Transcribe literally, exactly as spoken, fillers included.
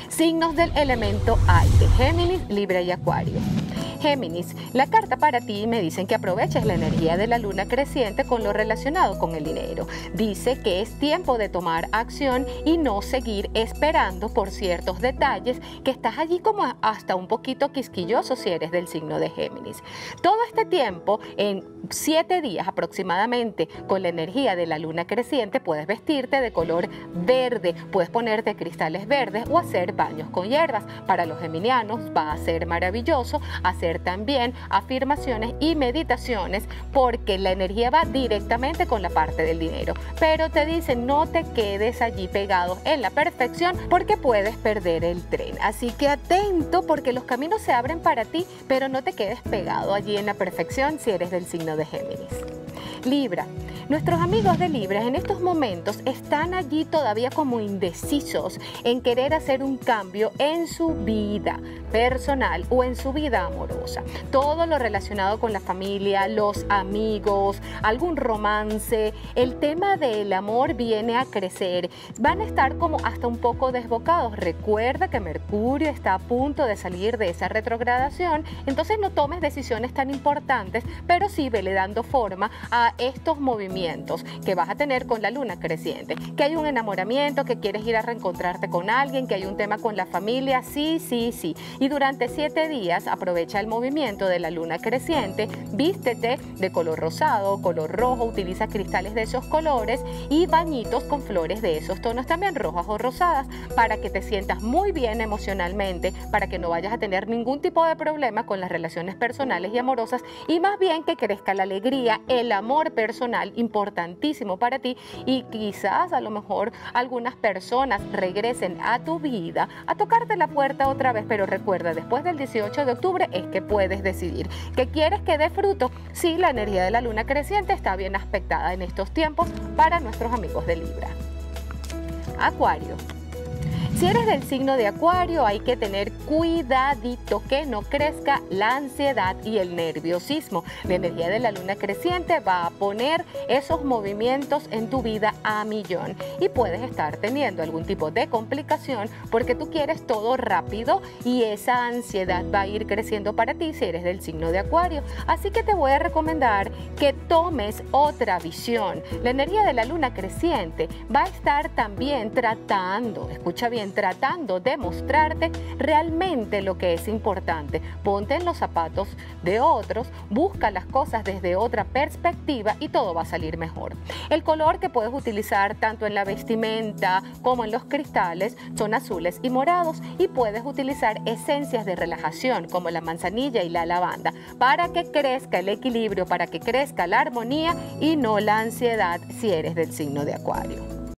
Signos del elemento aire: Géminis, Libra y Acuario. Géminis, la carta para ti me dicen que aproveches la energía de la luna creciente con lo relacionado con el dinero. Dice que es tiempo de tomar acción y no seguir esperando por ciertos detalles, que estás allí como hasta un poquito quisquilloso si eres del signo de Géminis. Todo este tiempo, en siete días aproximadamente, con la energía de la luna creciente, puedes vestirte de color verde, puedes ponerte cristales verdes o hacer baños con hierbas. Para los geminianos va a ser maravilloso hacer también afirmaciones y meditaciones, porque la energía va directamente con la parte del dinero. Pero te dicen, no te quedes allí pegado en la perfección, porque puedes perder el tren. Así que atento, porque los caminos se abren para ti, pero no te quedes pegado allí en la perfección si eres del signo de Géminis. Libra. Nuestros amigos de Libra en estos momentos están allí todavía como indecisos en querer hacer un cambio en su vida personal o en su vida amorosa. Todo lo relacionado con la familia, los amigos, algún romance, el tema del amor viene a crecer. Van a estar como hasta un poco desbocados. Recuerda que Mercurio está a punto de salir de esa retrogradación, entonces no tomes decisiones tan importantes, pero sí vele dando forma a estos movimientos que vas a tener con la luna creciente. Que hay un enamoramiento, que quieres ir a reencontrarte con alguien, que hay un tema con la familia, sí, sí, sí. Y durante siete días aprovecha el movimiento de la luna creciente, vístete de color rosado, color rojo, utiliza cristales de esos colores y bañitos con flores de esos tonos también, rojas o rosadas, para que te sientas muy bien emocionalmente, para que no vayas a tener ningún tipo de problema con las relaciones personales y amorosas, y más bien que crezca la alegría, el amor personal, importantísimo para ti, y quizás a lo mejor algunas personas regresen a tu vida a tocarte la puerta otra vez, pero recuerda, después del dieciocho de octubre es que puedes decidir que quieres que dé fruto. Sí, la energía de la luna creciente está bien aspectada en estos tiempos para nuestros amigos de Libra. Acuario. Si eres del signo de Acuario, hay que tener cuidadito que no crezca la ansiedad y el nerviosismo. La energía de la luna creciente va a poner esos movimientos en tu vida a millón y puedes estar teniendo algún tipo de complicación porque tú quieres todo rápido y esa ansiedad va a ir creciendo para ti si eres del signo de Acuario. Así que te voy a recomendar que tomes otra visión. La energía de la luna creciente va a estar también tratando, escucha bien, tratando de mostrarte realmente lo que es importante. Ponte en los zapatos de otros, busca las cosas desde otra perspectiva y todo va a salir mejor. El color que puedes utilizar tanto en la vestimenta como en los cristales son azules y morados, y puedes utilizar esencias de relajación como la manzanilla y la lavanda para que crezca el equilibrio, para que crezca la armonía y no la ansiedad si eres del signo de Acuario.